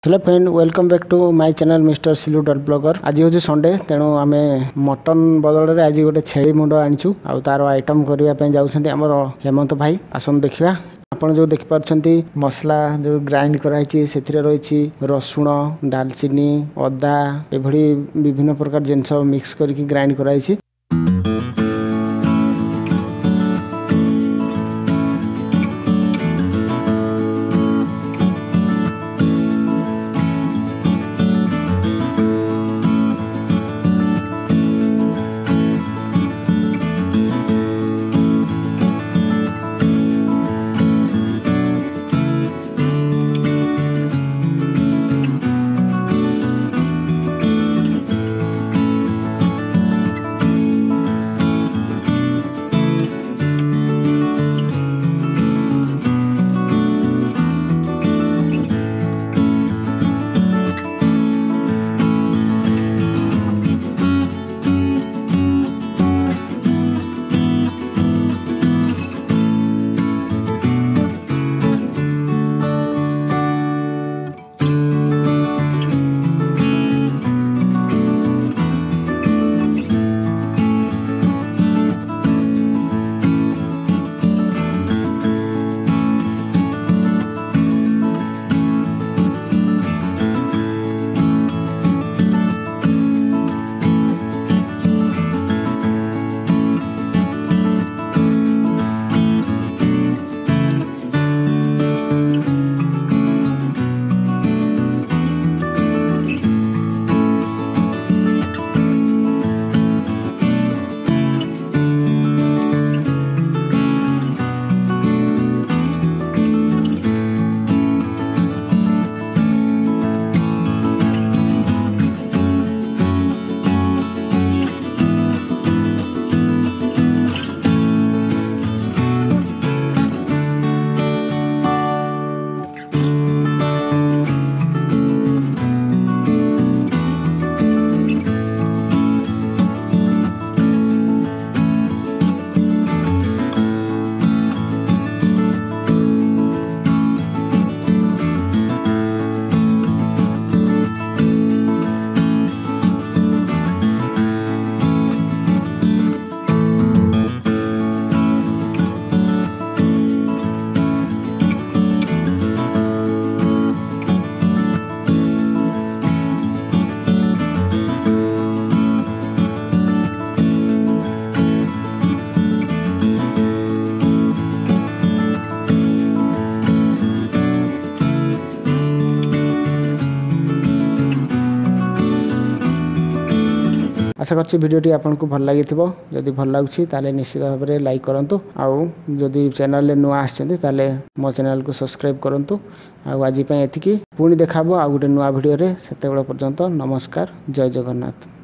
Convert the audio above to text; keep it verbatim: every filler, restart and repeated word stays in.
Hello friend, welcome back to my channel mister Silu dot blogger. आज हूँ संडे, तेणु आम मटन बदल आज गोटे छेली मुंड आनीचु आ तार आइटम करने जाऊँच आमर हेमंत भाई। आसन देखा आपड़ जो देखिपार मसला जो ग्राइंड कराई से रही रसुण, डालचीनी, अदा एभली विभिन्न प्रकार जिनस मिक्स करके ग्राइंड कराई। आशा कर भिडियोटी आपको भल लगी जदि भल लगुच निश्चित भाव में लाइक करूँ। आउ जदि चैनल नुआ आते मो चैनल को सब्सक्राइब करूँ। आज एतिकी पुणी देखा आउ गोटे नुआ भिडियो से पर्यंत नमस्कार, जय जगन्नाथ।